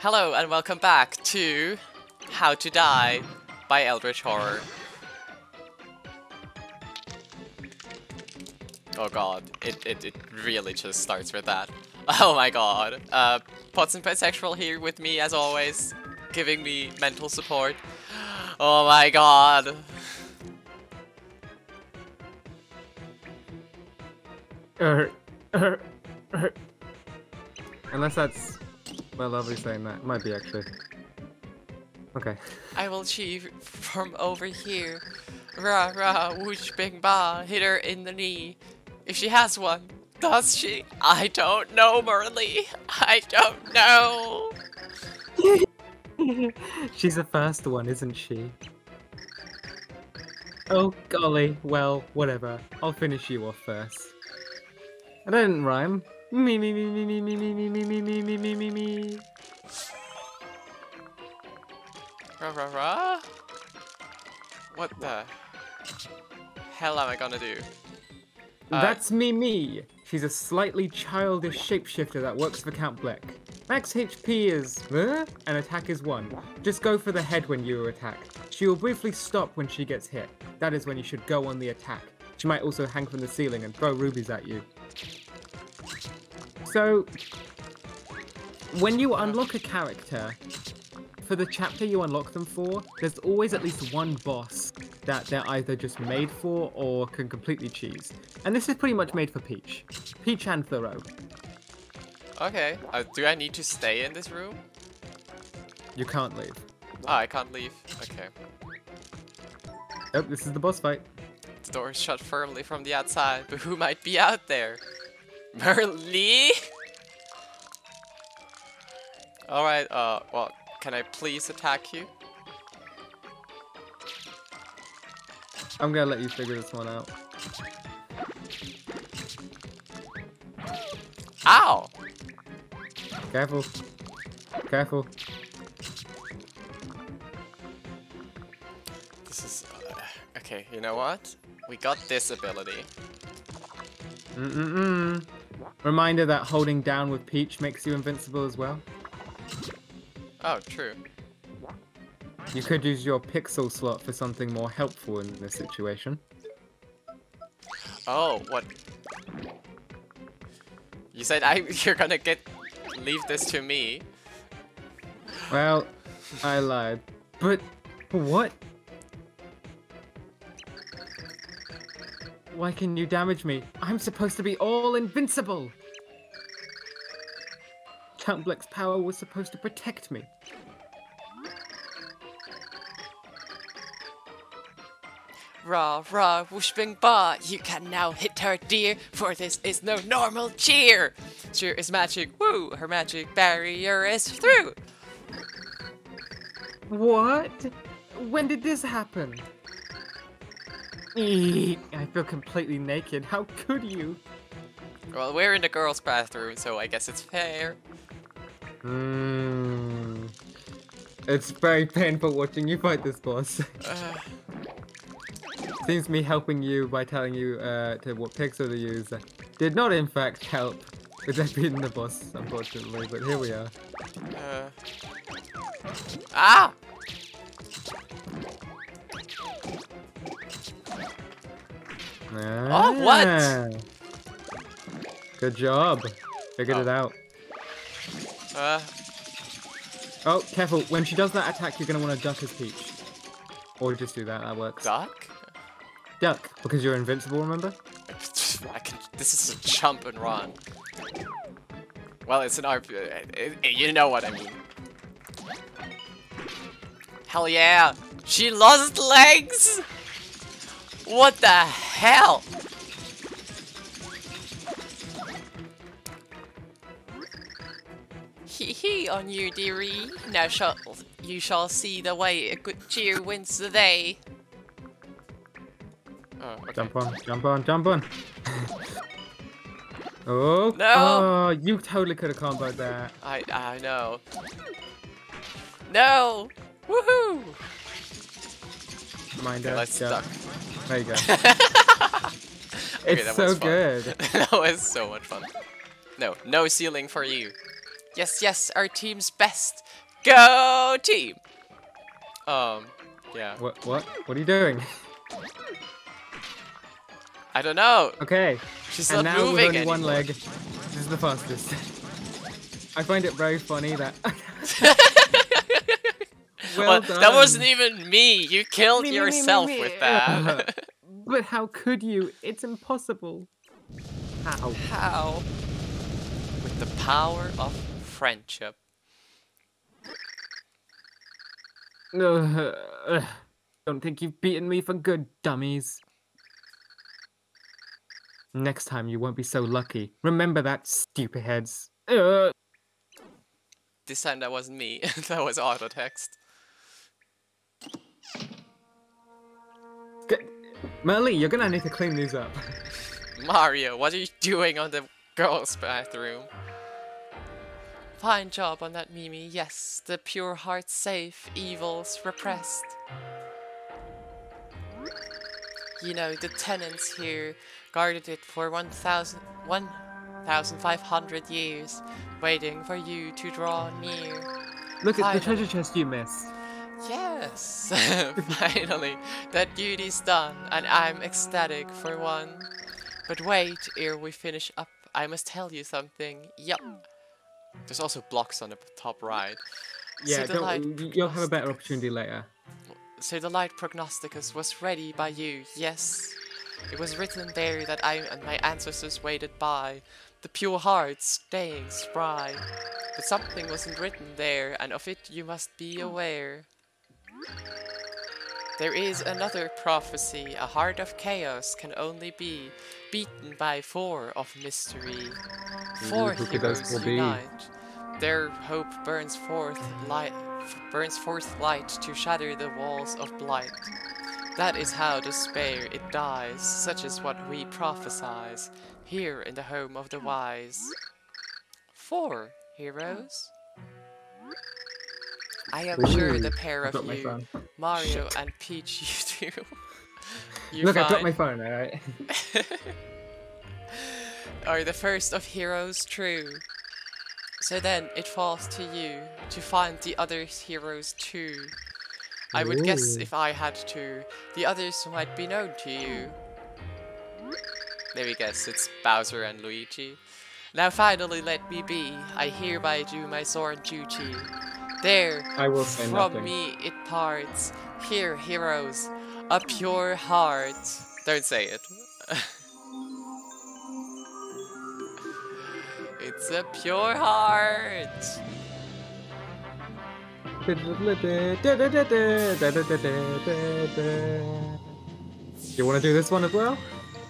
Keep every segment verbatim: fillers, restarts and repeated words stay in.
Hello and welcome back to How to Die by Eldritch Horror. Oh god, it, it, it really just starts with that. Oh my god. Uh, Pots and Pansexual here with me as always, giving me mental support. Oh my god. Uh, uh, uh. Unless that's my lovely saying that. Might be actually. Okay. I will achieve from over here. Rah rah whoosh bing ba. Hit her in the knee. If she has one. Does she? I don't know, Merly. I don't know. She's the first one, isn't she? Oh golly. Well, whatever. I'll finish you off first. I didn't rhyme. Me me me me me me me me me me me me me me me. Rah rah rah. What the hell am I gonna do? Uh, That's Mimi. She's a slightly childish shapeshifter that works for Count Bleck. Max H P is uh, and attack is one. Just go for the head when you attack. She will briefly stop when she gets hit. That is when you should go on the attack. She might also hang from the ceiling and throw rubies at you. So, when you unlock a character, for the chapter you unlock them for, there's always at least one boss that they're either just made for or can completely cheese. And this is pretty much made for Peach. Peach and Thoreau. Okay. Uh, do I need to stay in this room? You can't leave. Oh, I can't leave. Okay. Oh, this is the boss fight. The door is shut firmly from the outside, but who might be out there? Merly? Alright, uh, well, can I please attack you? I'm gonna let you figure this one out. Ow! Careful. Careful. This is... Uh, okay, you know what? We got this ability. Mm-mm-mm. Reminder that holding down with Peach makes you invincible as well. Oh, true. You could use your pixel slot for something more helpful in this situation. Oh, what? You said I you're gonna get leave this to me. Well, I lied. But what? Why can you damage me? I'm supposed to be all invincible! Count Bleck's power was supposed to protect me. Rah rah whoosh bing ba. You can now hit her, dear, for this is no normal cheer. Cheer is magic, woo! Her magic barrier is through. What? When did this happen? Eek, I feel completely naked. How could you? Well, we're in the girls' bathroom, so I guess it's fair. Hmm. It's very painful watching you fight this boss. Uh, Seems me helping you by telling you uh, to what pixel to use did not in fact help with defeating the boss, unfortunately, but here we are. uh. Ah! Oh, what? Ah. Good job. Figured Oh. it out. Uh, Oh, careful. When she does that attack, you're going to want to duck as Peach. Or just do that. That works. duck? Duck, because you're invincible, remember? I can, this is a jump and run. Well, it's an R P. You know what I mean. Hell yeah! She lost legs! What the hell? Hee hee on you, dearie. Now shall you shall see the way a good cheer wins the day. Oh, okay. Jump on, jump on, jump on. Oh, No. oh, you totally could have comboed that. I I know. No! Woohoo! Mind Okay, her, let's duck. duck. There you go. Okay, It's that so was fun. good. That was so much fun. No, no ceiling for you. Yes, yes, our team's best. Go team! Um, yeah. What? What? What are you doing? I don't know. Okay. She's and not now with moving only anymore. one leg, this is the fastest. I find it very funny that. well, well done. That wasn't even me. You killed Me, me, me, me, yourself me. with that. But how could you? It's impossible. How? How? With the power of friendship. Uh, don't think you've beaten me for good, dummies. Next time you won't be so lucky. Remember that, stupid heads. Uh. This time that wasn't me. That was auto text. Merly, you're gonna need to clean these up. Mario, what are you doing on the girls' bathroom? Fine job on that, Mimi. Yes, the pure heart's safe, evils repressed. You know, the tenants here guarded it for one thousand, one thousand five hundred years, waiting for you to draw near. Look at Finally. the treasure chest you missed. Yes, finally, that duty's done, and I'm ecstatic for one. But wait, ere we finish up, I must tell you something. Yup. There's also blocks on the top right. Yeah, So the light don't, you'll have a better prognosticus- opportunity later. So the light prognosticus was ready by you, yes. It was written there that I and my ancestors waited by, the pure heart staying spry. But something wasn't written there, and of it you must be aware. There is another prophecy, a heart of chaos can only be beaten by four of mystery. Four who could those heroes four be? unite. Their hope burns forth light, burns forth light to shatter the walls of blight. That is how despair it dies, such is what we prophesize, here in the home of the wise. Four heroes? I am sure the pair I've of got my you, phone. Mario and Peach, you two, you Look, I've got find- my phone, alright? are the first of heroes true. So then it falls to you to find the other heroes too. I would guess Ooh. if I had to, the others might be known to you. Maybe guess it's Bowser and Luigi. Now finally let me be, I hereby do my sworn duty. There, I will say from nothing. me it parts. Here, heroes, a pure heart. Don't say it. It's a pure heart. You want to do this one as well?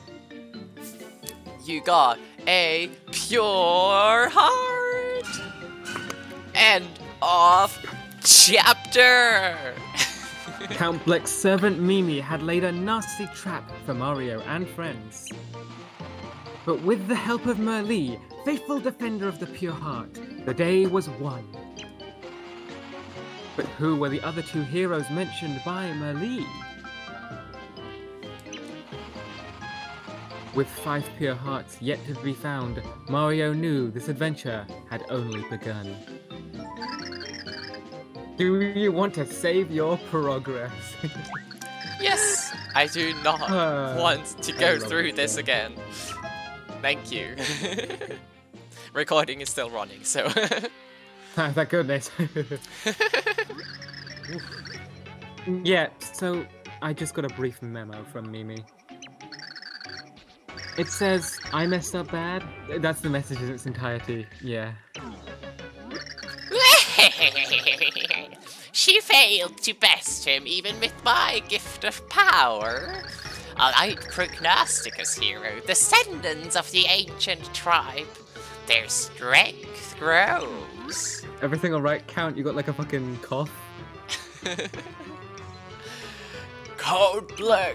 You got a pure heart. End of chapter. Count Bleck's servant Mimi had laid a nasty trap for Mario and friends. But with the help of Merli, faithful defender of the pure heart, the day was won. But who were the other two heroes mentioned by Merli? With five pure hearts yet to be found, Mario knew this adventure had only begun. Do you want to save your progress? Yes, I do not Uh, want to I go love through it, this yeah. again. Thank you. Recording is still running, so. Thank goodness. Yeah, so I just got a brief memo from Mimi. It says, I messed up bad. That's the message in its entirety, yeah. She failed to best him even with my gift of power. A light prognosticus hero, descendants of the ancient tribe. Their strength grows. Everything alright, Count? You got like a fucking cough? Code Black.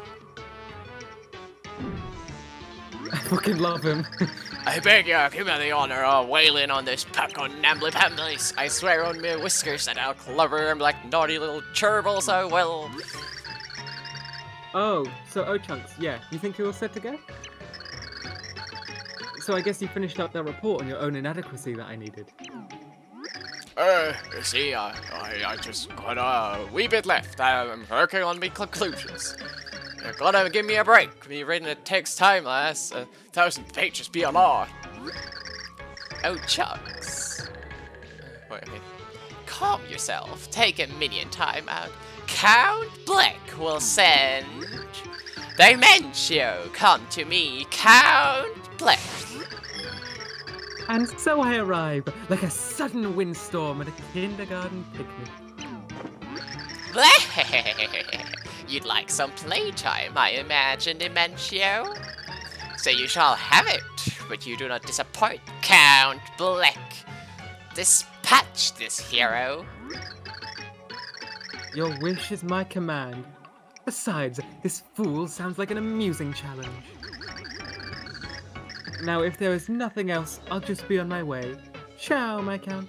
I fucking love him. I beg you, give me the honor of wailing on this pack on Nambly Pamblies. I swear on me whiskers that I'll clever him like naughty little gerbils I will. Oh, so O-Chunks, yeah. You think you're all set to go? so I guess you finished up that report on your own inadequacy that I needed. Uh, you see, I, I, I just got a wee bit left. I'm working on me conclusions. You're gonna give me a break. Me reading it takes time, lass. A thousand pages be a lot. Oh, Chunks. Wait, wait. Calm yourself. Take a minion time out. Count Blick will send Dimentio. Come to me, Count Blick. And so I arrive, like a sudden windstorm at a kindergarten picnic. You'd like some playtime, I imagine, Dimentio. So you shall have it, but you do not disappoint, Count Blick. Dispatch this hero. Your wish is my command. Besides, this fool sounds like an amusing challenge. Now, if there is nothing else, I'll just be on my way. Ciao, my count.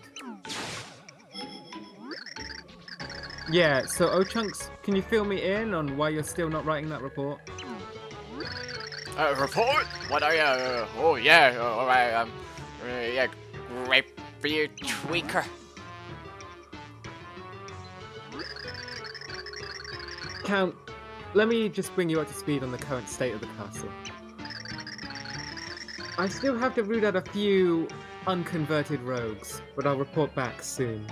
Yeah, so O-Chunks, can you fill me in on why you're still not writing that report? Uh, report? What are you? Uh, oh, yeah, uh, alright, um, uh, yeah, great beard tweaker. Count, let me just bring you up to speed on the current state of the castle. I still have to root out a few unconverted rogues, but I'll report back soon.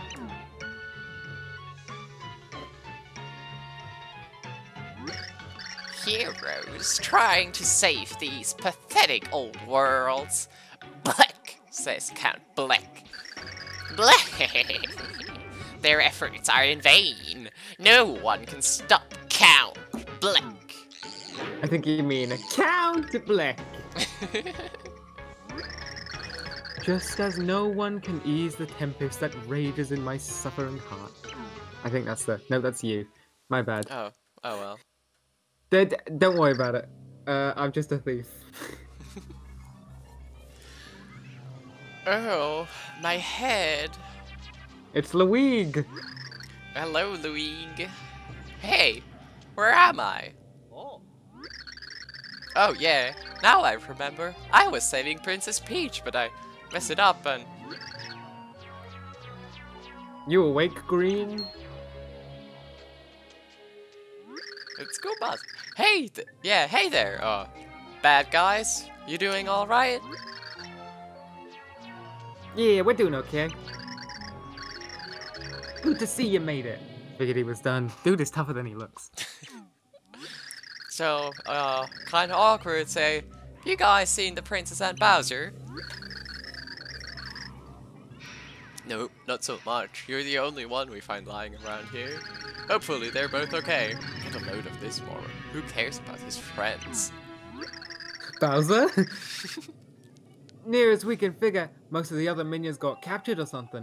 Heroes trying to save these pathetic old worlds. Blick, says Count Blick. Blick! Their efforts are in vain. No one can stop Count Blick. I think you mean Count Blick. Just as no one can ease the tempest that rages in my suffering heart. I think that's the... No, that's you. My bad. Oh, oh well. D d don't worry about it. Uh, I'm just a thief. Oh, my head. It's Luigi. Hello, Luigi. Hey, where am I? Oh. Oh, yeah. Now I remember. I was saving Princess Peach, but I messed it up and... You awake, Green? It's School Bus. Hey, th yeah, hey there, uh, bad guys. You doing all right? Yeah, we're doing okay. Good to see you made it. Figured he was done. Dude is tougher than he looks. So, uh, kinda awkward, say, you guys seen the Princess and Bowser? Nope, not so much. You're the only one we find lying around here. Hopefully they're both okay. Get a load of this moron. Who cares about his friends? Bowser? Near as we can figure, most of the other minions got captured or something.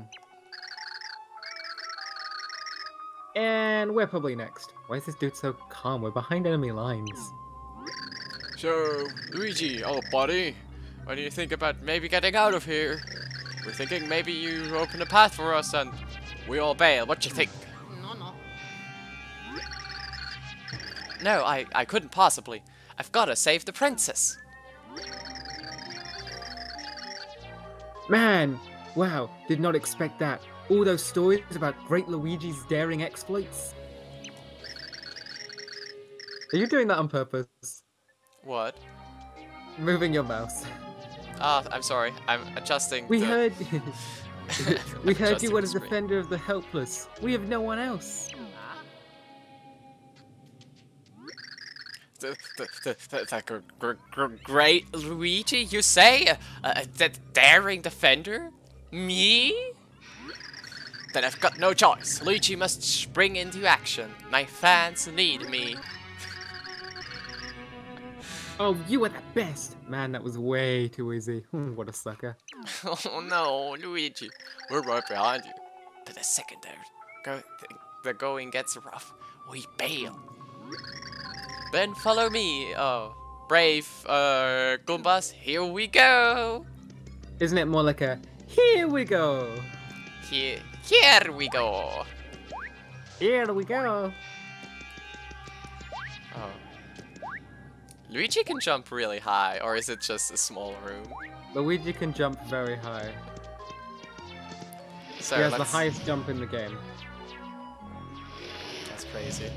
And we're probably next. Why is this dude so calm? We're behind enemy lines. So, Luigi, old buddy, what do you think about maybe getting out of here? We're thinking maybe you open a path for us and we all bail. What you think? No, no. No, I, I couldn't possibly. I've got to save the princess. Man, wow, did not expect that. All those stories about Great Luigi's daring exploits. Are you doing that on purpose? What? Moving your mouse. Ah, I'm sorry. I'm adjusting. We the... heard... we heard Adjusting you were a the screen. defender of the helpless. We have no one else. The, the, the, the, the gr gr gr great Luigi, you say? Uh, uh, the daring defender? Me? Then I've got no choice. Luigi must spring into action. My fans need me. Oh, you were the best! Man, that was way too easy. Hmm, what a sucker. Oh no, Luigi. We're right behind you. But the second there, go, the, the going gets rough, we bail. Then follow me. Oh, brave uh, Goombas, here we go. Isn't it more like a, here we go? Here, here we go. Here we go. Oh. Luigi can jump really high, or is it just a small room? Luigi can jump very high. So he has let's... the highest jump in the game. That's crazy.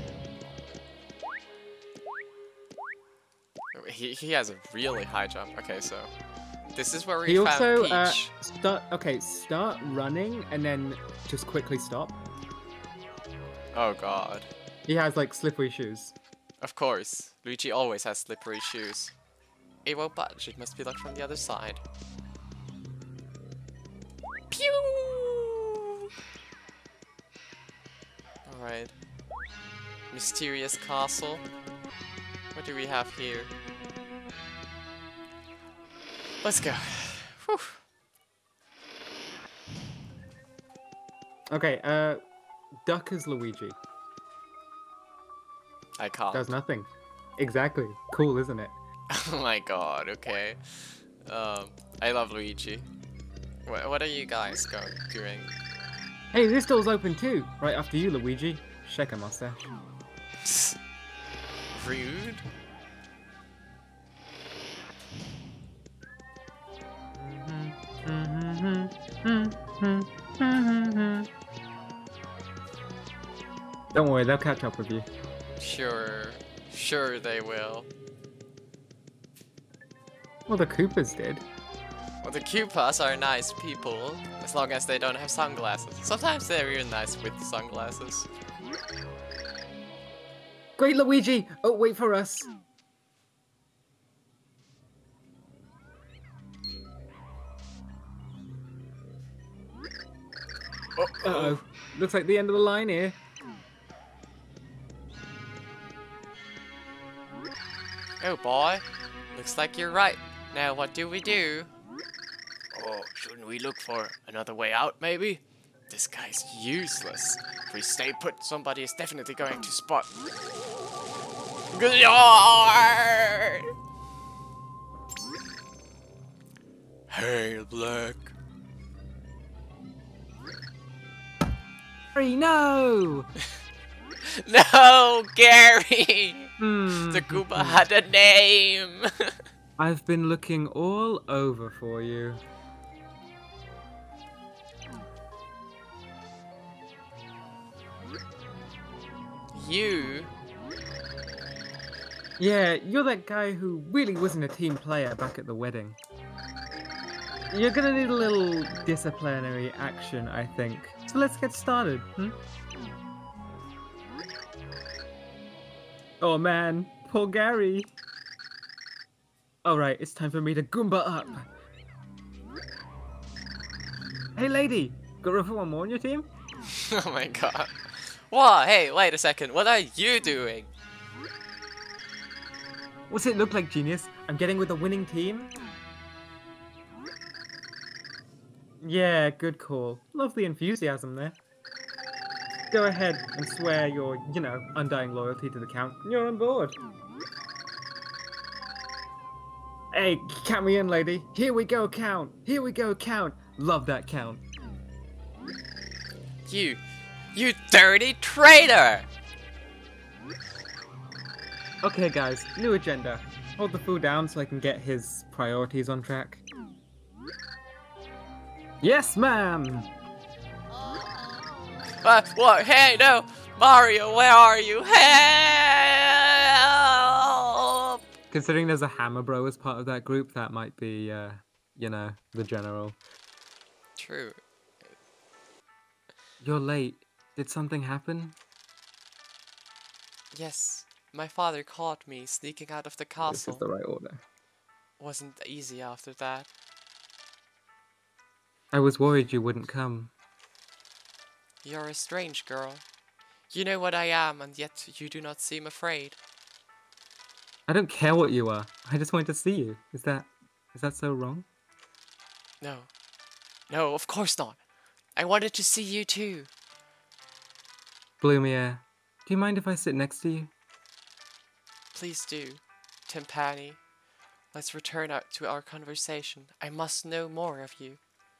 He, he has a really high jump. Okay, so this is where we he found also, Peach. Uh, start, okay, start running and then just quickly stop. Oh god. He has like slippery shoes. Of course, Luigi always has slippery shoes. It won't budge, it must be locked from the other side. Pew! Alright. Mysterious castle. What do we have here? Let's go. Whew. Okay, uh, duck is Luigi. I can't. Does nothing. Exactly. Cool, isn't it? Oh my god, okay. Um, I love Luigi. What, what are you guys go doing? Hey, this door's open too. Right after you, Luigi. Shake a mustache. Rude. Don't worry, they'll catch up with you. Sure. Sure they will. Well, the Koopas did. Well, the Koopas are nice people, as long as they don't have sunglasses. Sometimes they're real nice with sunglasses. Great, Luigi! Oh, wait for us. Oh, Uh-oh. Looks like the end of the line here. oh boy, looks like you're right. Now what do we do? Oh, shouldn't we look for another way out, maybe? This guy's useless. If we stay put, somebody is definitely going to spot. Hey, Black. Gary, no! No, Gary! Hmm. The Koopa had a name! I've been looking all over for you. You? Yeah, you're that guy who really wasn't a team player back at the wedding. You're gonna need a little disciplinary action, I think. So let's get started, hmm? Oh man, poor Gary. Alright, it's time for me to Goomba up. Hey lady, got room for one more on your team? Oh my god. Whoa, hey, wait a second. What are you doing? What's it look like, genius? I'm getting with a winning team? Yeah, good call. Love the enthusiasm there. Go ahead and swear your, you know, undying loyalty to the Count, and you're on board. Hey, count me in, lady. Here we go, Count. Here we go, Count. Love that Count. You, you dirty traitor! Okay, guys, new agenda. Hold the fool down so I can get his priorities on track. Yes, ma'am! Uh, what? Hey, no! Mario, where are you? Help! Considering there's a Hammer Bro as part of that group, that might be, uh, you know, the general. True. You're late. Did something happen? Yes, my father caught me sneaking out of the This castle. is the right order. Wasn't easy after that. I was worried you wouldn't come. You're a strange girl. You know what I am, and yet you do not seem afraid. I don't care what you are. I just wanted to see you. Is that... is that so wrong? No. No, of course not. I wanted to see you too. Bloomier, do you mind if I sit next to you? Please do, Timpani. Let's return out to our conversation. I must know more of you.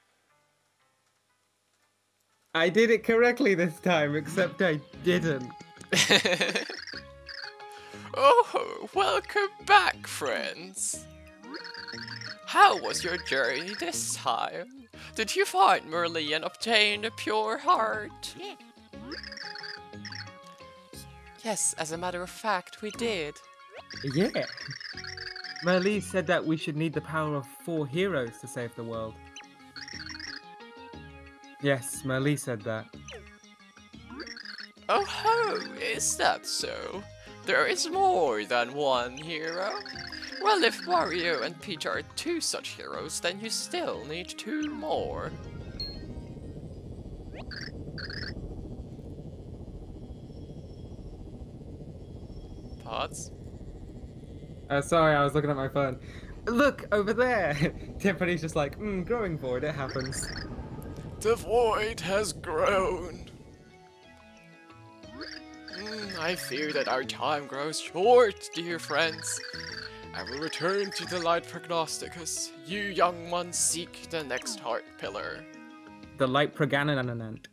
I did it correctly this time, except I didn't. Oh, welcome back, friends. How was your journey this time? Did you find Merlee and obtain a pure heart? Yes, as a matter of fact, we did. Yeah. Merlee said that we should need the power of four heroes to save the world. Yes, Merlee said that. Oh ho, is that so? There is more than one hero? Well, if Wario and Peach are two such heroes, then you still need two more. Thoughts? Uh, sorry, I was looking at my phone. Look, over there! Tiffany's just like, mm, growing void, it happens. The void has grown. Mm, I fear that our time grows short, dear friends. I will return to the light prognosticus. You young ones seek the next heart pillar. The light progananant.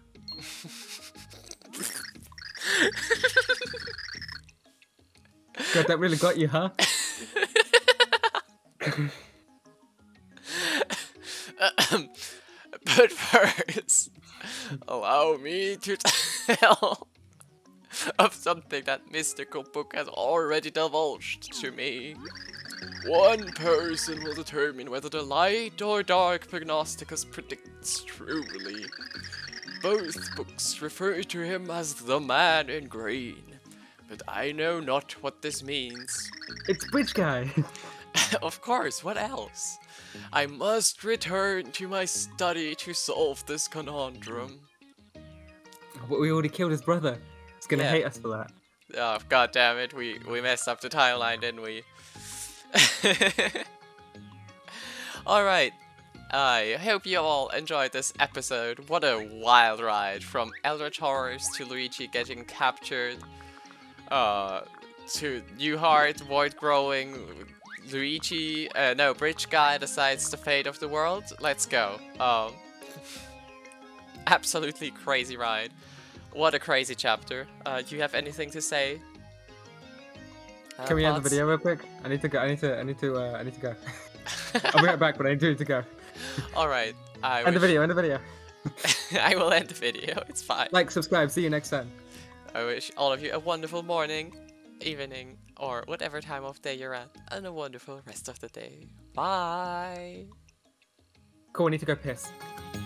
God, that really got you, huh? But first, allow me to tell of something that mystical book has already divulged to me. One person will determine whether the light or dark prognosticus predicts truly. Both books refer to him as the man in green, but I know not what this means. It's Bridge Guy. Of course, what else? I must return to my study to solve this conundrum. But we already killed his brother. He's gonna Yeah. hate us for that. Oh, god damn it, we, we messed up the timeline, didn't we? Alright, I hope you all enjoyed this episode. What a wild ride, from Eldritch Horrors to Luigi getting captured, uh, to New Heart, Void growing, Luigi, uh, no, Bridge Guy decides the fate of the world. Let's go. Um, absolutely crazy ride. What a crazy chapter. Uh, do you have anything to say? Uh, Can we end the Pods? video real quick? I need to go. I need to. I need to. Uh, I need to go. I'll be right back, but I need to go. Alright, I End the wish- video. End the video. I will end the video, it's fine. Like, subscribe. See you next time. I wish all of you a wonderful morning, evening, or whatever time of day you're at, and a wonderful rest of the day. Bye! Cool. I need to go piss.